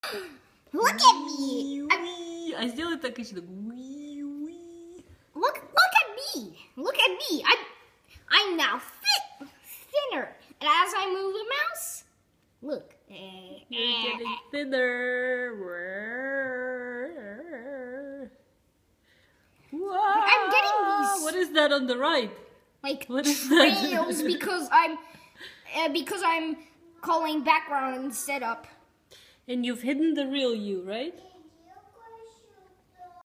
Look at me. А сделай так еще. Look at me. Look at me. I'm now thinner. And as I move the mouse, look. You're getting thinner. Wow. I'm getting these. What is that on the right? Like What is that? trails because I'm calling background instead up. And you've hidden the real you, right?